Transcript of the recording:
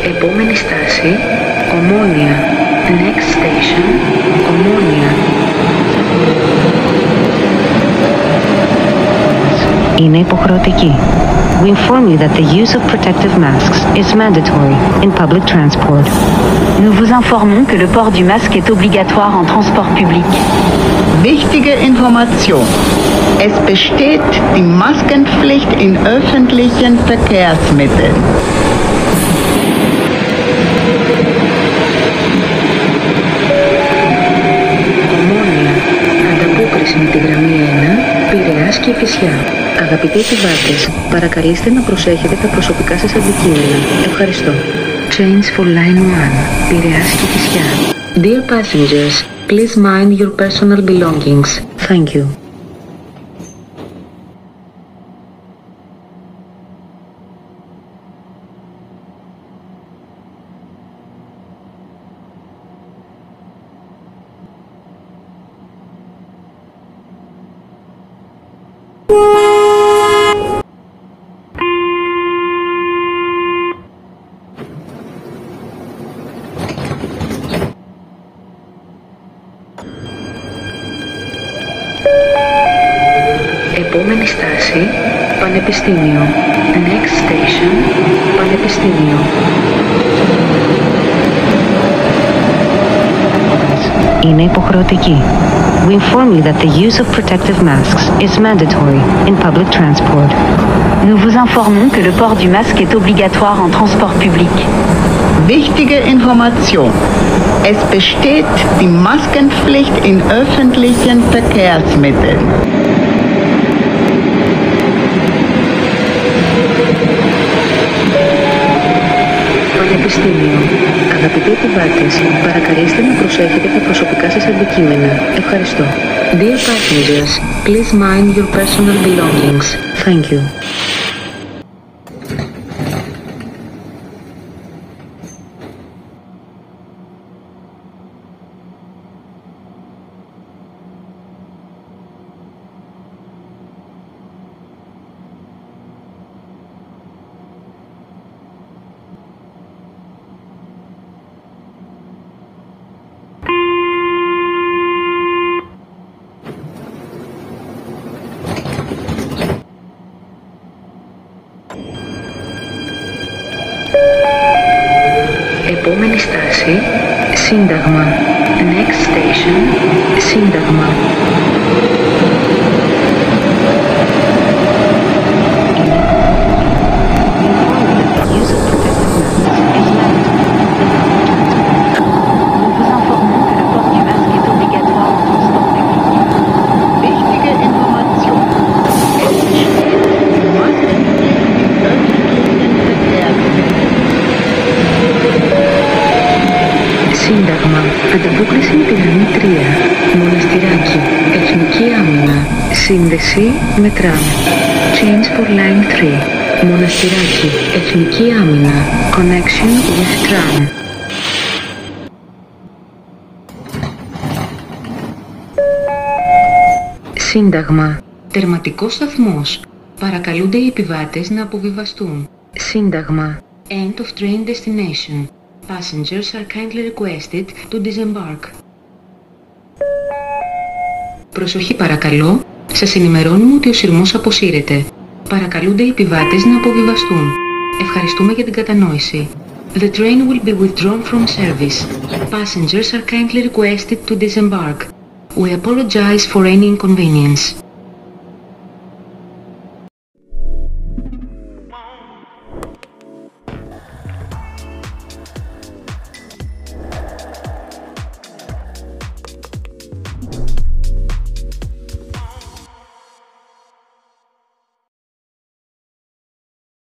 Επόμενη στάση, Ομόνια. Next station, Ομόνια. Είναι υποχρεωτική. We inform you that the use of protective masks is mandatory in public transport. Nous vous informons que le port du masque est obligatoire en transport public. Wichtige Information. Es besteht die Maskenpflicht in öffentlichen Verkehrsmitteln. Ομόνια. Ανταπόκριση με τη γραμμή 1, Πειραιάς και Κηφισιά. Αγαπητοί επιβάτες, παρακαλείστε να προσέχετε τα προσωπικά σας αντικείμενα. Ευχαριστώ. Change for line 1, Πειραιάς και Κηφισιά. Dear passengers, please mind your personal belongings. Thank you. Επόμενη στάση, Πανεπιστήμιο. Next station, Πανεπιστήμιο. Είναι υποχρεωτική. We inform you that the use of protective masks is mandatory in public transport. Nous vous informons que le port du masque est obligatoire en transport public. Wichtige Information. Es besteht die Maskenpflicht in öffentlichen Verkehrsmitteln. Πανεπιστήμιο. Αγαπητοί επιβάτες, παρακαλείστε να προσέχετε τα προσωπικά σας αντικείμενα. Ευχαριστώ. Dear passengers, please mind your personal belongings. Thank you. Επόμενη στάση, Σύνταγμα. Next station, Σύνταγμα. Σύνταγμα. Ανταπόκριση με τη γραμμή 3. Μοναστηράκι. Εθνική άμυνα. Σύνδεση με τραμ. Change for line 3. Μοναστηράκι. Εθνική άμυνα. Connection with tram. Σύνταγμα. Τερματικός σταθμός. Παρακαλούνται οι επιβάτες να αποβιβαστούν. Σύνταγμα. End of train destination. Passengers are kindly requested to disembark. Προσοχή παρακαλώ. Σας ενημερώνουμε ότι ο σειρμός αποσύρεται. Παρακαλούνται οι επιβάτες να αποβιβαστούν. Ευχαριστούμε για την κατανόηση. The train will be withdrawn from service. Passengers are kindly requested to disembark. We apologize for any inconvenience.